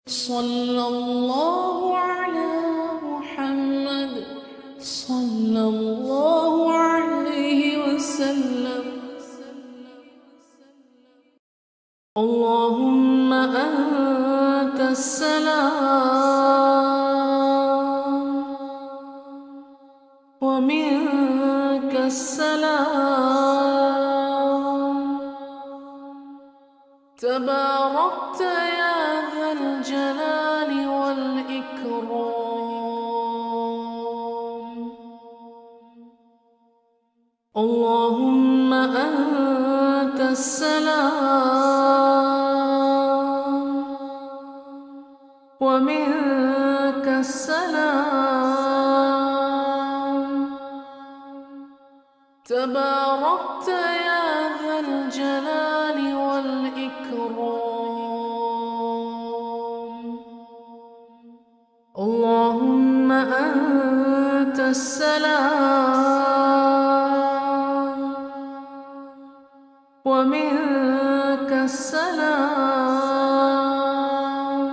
صلى الله على محمد صلى الله عليه وسلم. اللهم أنت السلام ومنك السلام، تباركت يا ذا الجلال والإكرام. اللهم أنت السلام ومنك السلام، تباركت يا ذا الجلال والإكرام. اللهم أنت السلام ومنك السلام،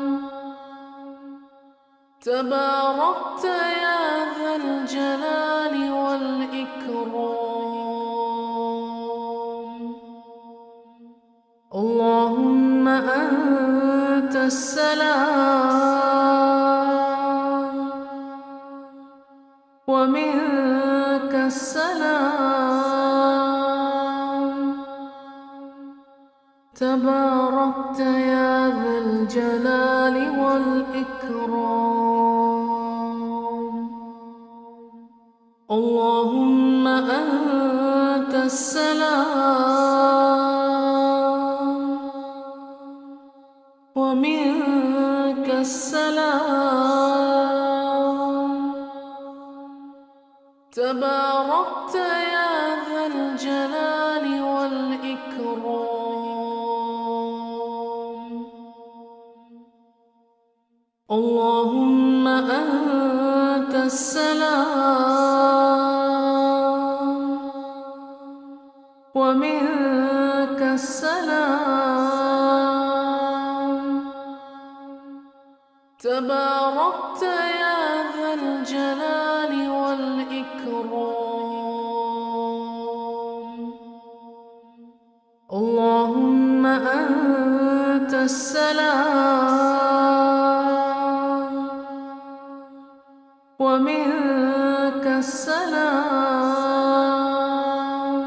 تباركت يا ذا الجلال والإكرام. اللهم أنت السلام ومنك السلام، تباركت يا ذا الجلال والإكرام. اللهم أنت السلام ومنك السلام، تباركت يا ذا الجلال والإكرام. اللهم أنت السلام ومنك السلام، تباركت يا ذا الجلال والإكرام. اللهم أنت السلام ومنك السلام،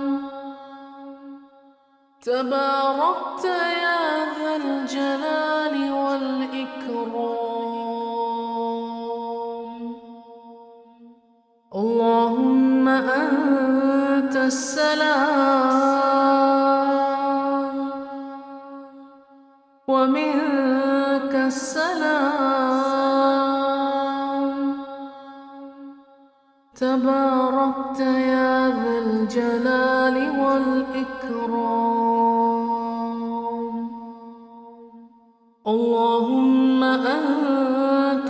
تباركت يا ذا الجلال والإكرام. اللهم أنت السلام ومنك السلام، تباركت يا ذا الجلال والإكرام. اللهم أنت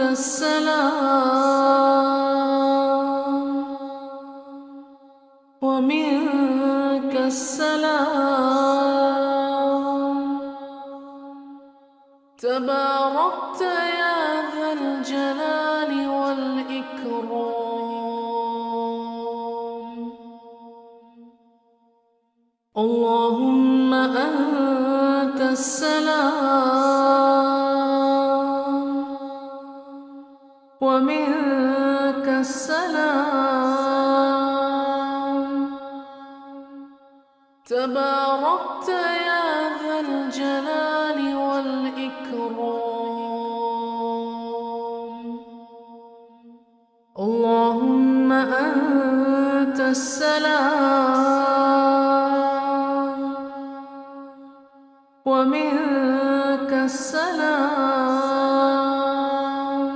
السلام ومنك السلام، تباركت يا ذا الجلال والإكرام. اللهم أنت السلام ومنك السلام، تباركت يا ذا الجلال والإكرام. اللهم أنت السلام ومنك السلام،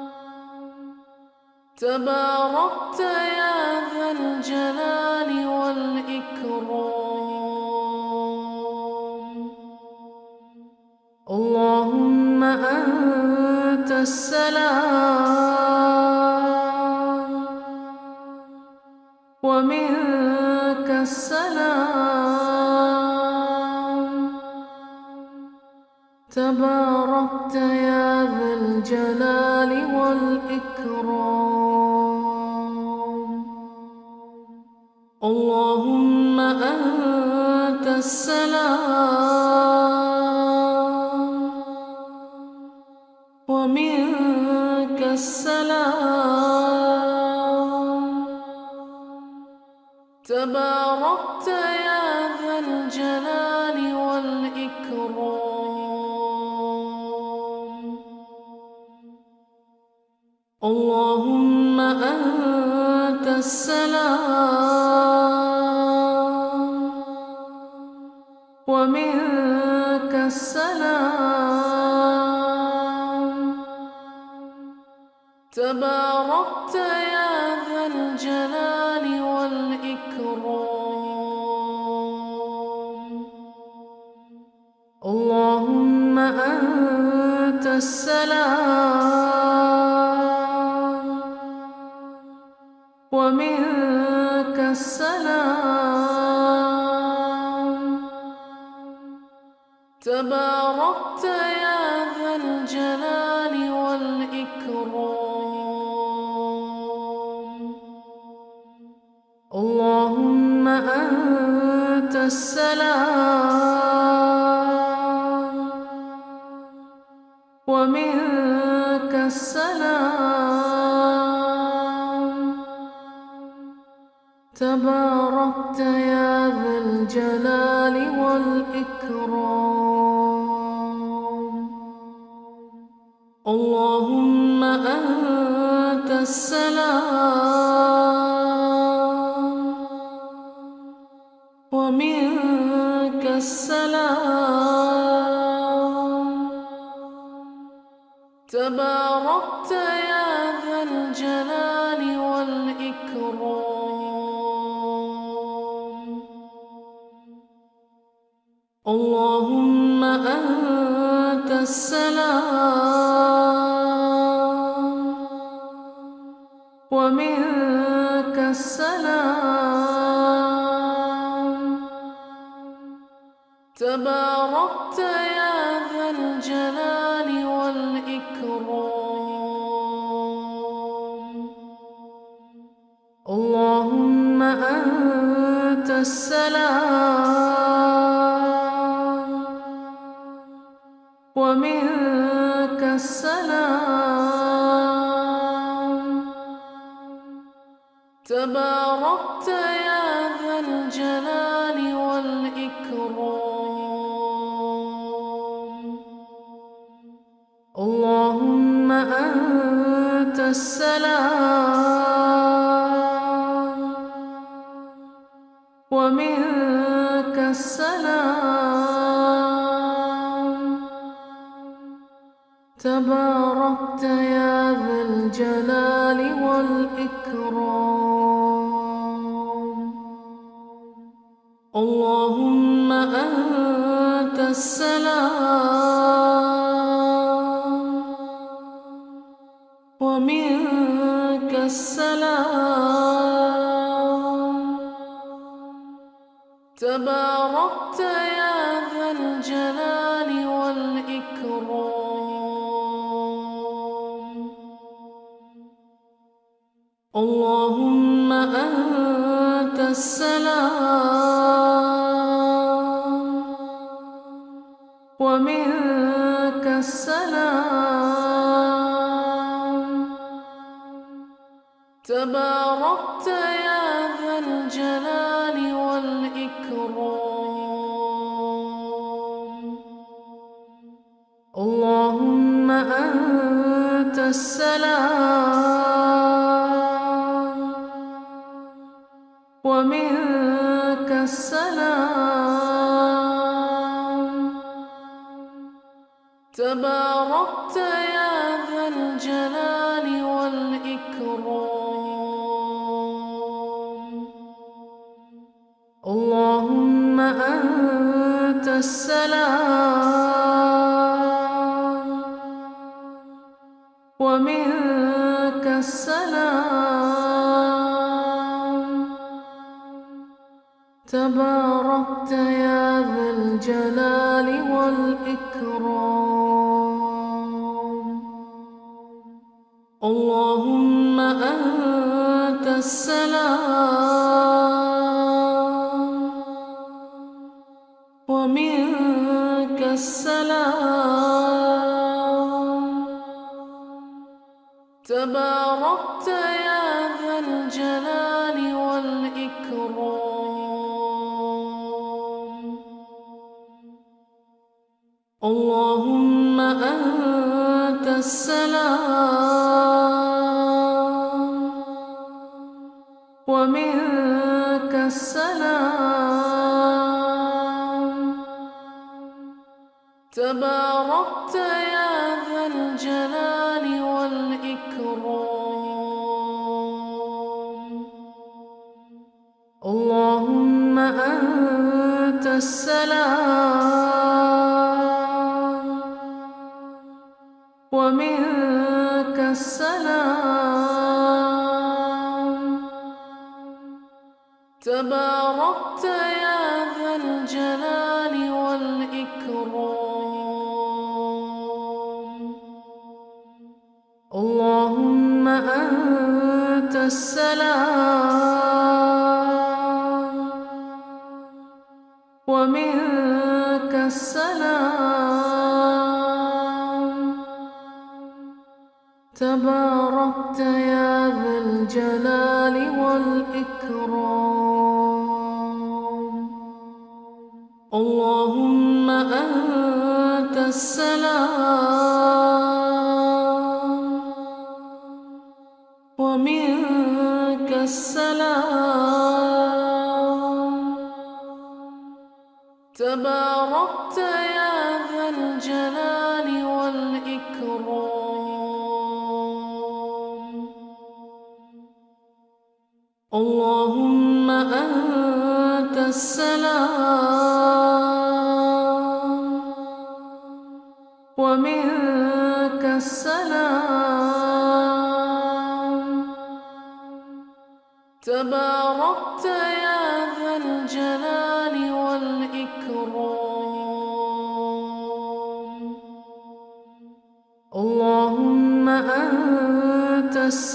تباركت يا ذا الجلال والإكرام. اللهم أنت السلام ومنك السلام، تباركت يا ذا الجلال والإكرام. اللهم أنت السلام ومنك السلام، تباركت يا ذا الجلال والإكرام. اللهم أنت السلام ومنك السلام، تباركت يا ذا الجلال والإكرام. اللهم أنت السلام ومنك السلام، تباركت يا ذا الجلال والإكرام. اللهم أنت السلام ومنك السلام، تباركت يا ذا الجلال والإكرام. اللهم أنت السلام ومنك السلام، تباركت يا ذا الجلال والإكرام. اللهم أنت السلام ومنك السلام، تباركت يا ذا الجلال والإكرام. اللهم أنت السلام ومنك السلام، تباركت يا ذا الجلال والإكرام. اللهم أنت السلام ومنك السلام، تباركت يا ذا الجلال والإكرام. اللهم أنت السلام ومنك السلام، تباركت يا ذا الجلال والإكرام. اللهم أنت السلام ومنك السلام، تباركت يا ذا الجلال والإكرام. اللهم أنت السلام ومنك السلام، تباركت يا ذا الجلال والإكرام. اللهم أنت السلام ومنك السلام، تباركت يا ذا الجلال والإكرام. اللهم أنت السلام ومنك السلام، تباركت يا ذا الجلال والإكرام. اللهم أنت السلام ومنك السلام، تباركت يا ذا الجلال والإكرام. اللهم أنت السلام ومنك السلام، تباركت يا ذا الجلال والإكرام. اللهم أنت السلام ومنك السلام، تباركت يا ذا الجلال والإكرام. اللهم أنت السلام ومنك السلام، تباركت يا ذا الجلال والإكرام. اللهم أنت السلام ومنك السلام، تباركت يا ذا الجلال والإكرام. اللهم أنت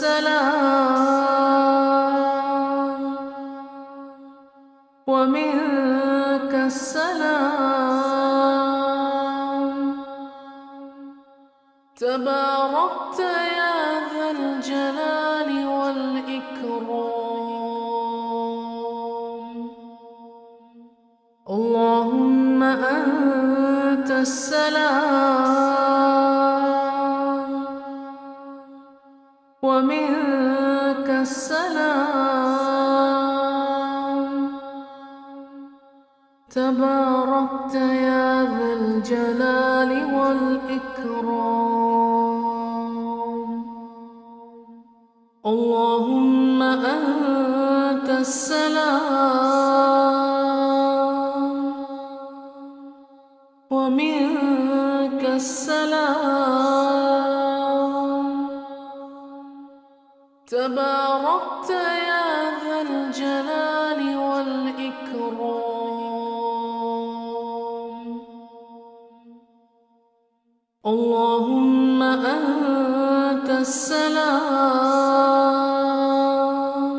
السلام ومنك السلام، تباركت يا ذا الجلال والإكرام. اللهم أنت السلام ومنك السلام، تباركت يا ذا الجلال والإكرام. اللهم أنت السلام ومنك السلام، تباركت يا ذا الجلال والإكرام. اللهم أنت السلام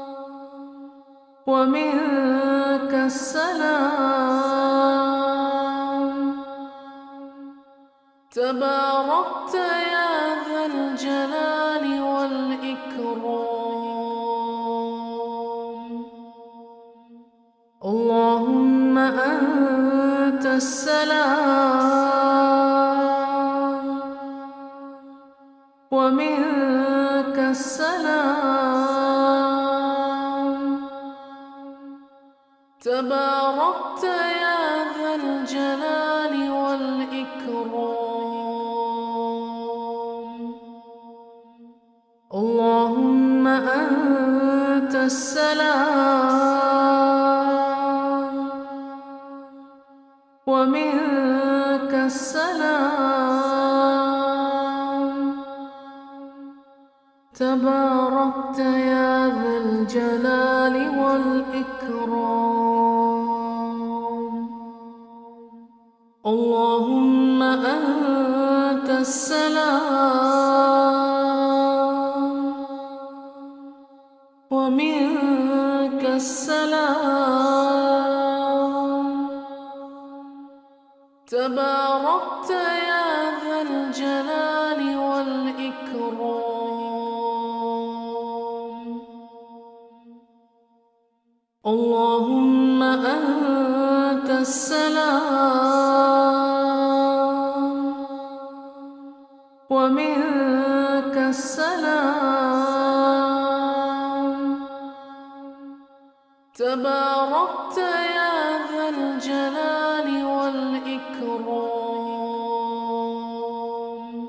ومنك السلام، تباركت يا ذا الجلال والإكرام. اللهم أنت السلام ومنك السلام، تباركت يا ذا الجلال والإكرام. اللهم أنت السلام ومنك السلام، تباركت يا ذا الجلال والإكرام. اللهم أنت السلام السلام تباركت يا ذا الجلال والإكرام اللهم أنت السلام ومنك السلام تباركت يا ذا الجلال والإكرام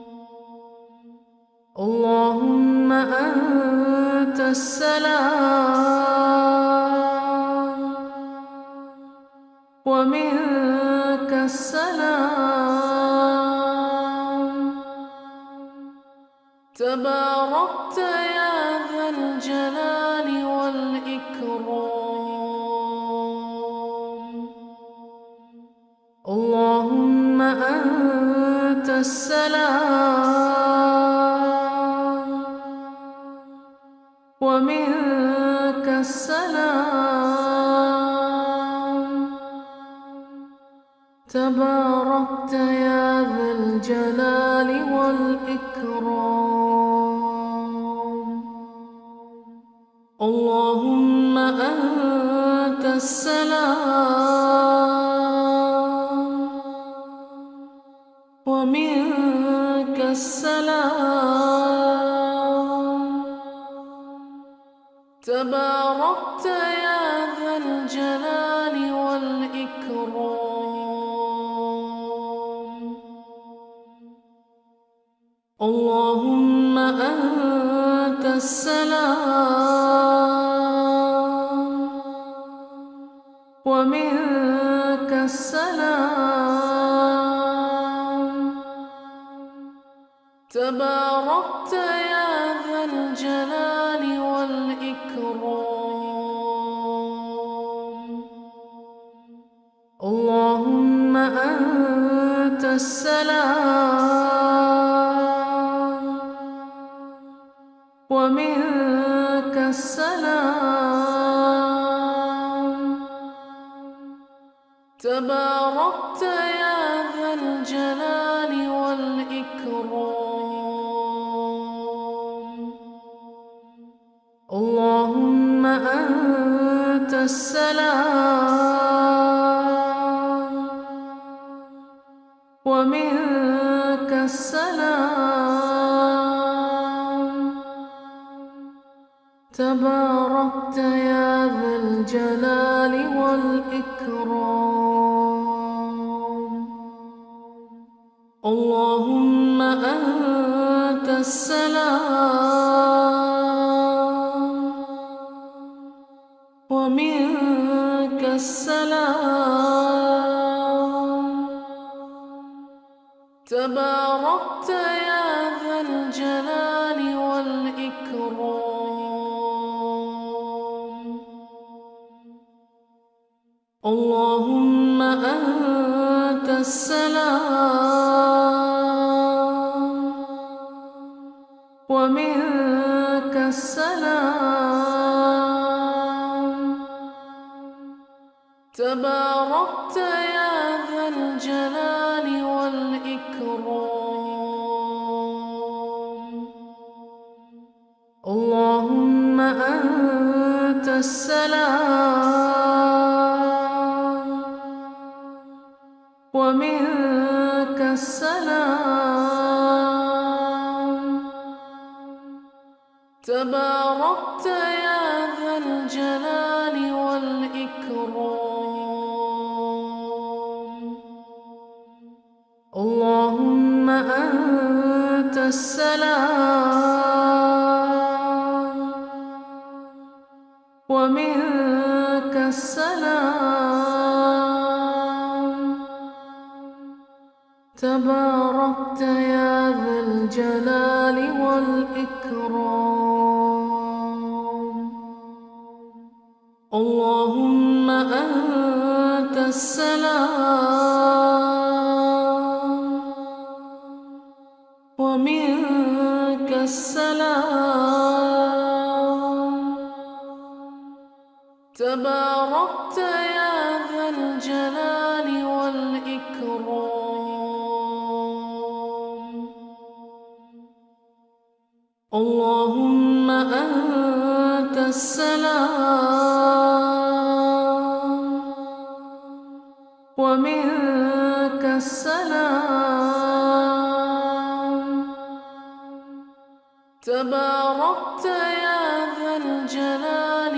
اللهم أنت السلام ومنك السلام تباركت يا ذا الجلال والإكرام اللهم أنت السلام ومنك السلام تباركت يا ذا الجلال والإكرام اللهم أنت السلام ومنك السلام تباركت يا ذا الجلال والإكرام اللهم أنت السلام ومنك السلام تباركت يا ذا الجلال والإكرام اللهم أنت السلام ومنك السلام تباركت يا ذا الجلال والإكرام اللهم أنت السلام ومنك السلام تباركت يا ذا الجلال والإكرام اللهم أنت السلام ومنك السلام تباركت يا ذا الجلال والإكرام اللهم أنت السلام ومنك السلام تباركت يا ذا الجلال والإكرام اللهم أنت السلام ومنك السلام تباركت يا ذا الجلال والإكرام اللهم أنت السلام ومنك السلام تباركت يا ذا الجلال والإكرام اللهم أنت السلام ومنك السلام تباركت يا ذا الجلال والإكرام. اللهم أنت السلام ومنك السلام. تباركت يا ذا الجلال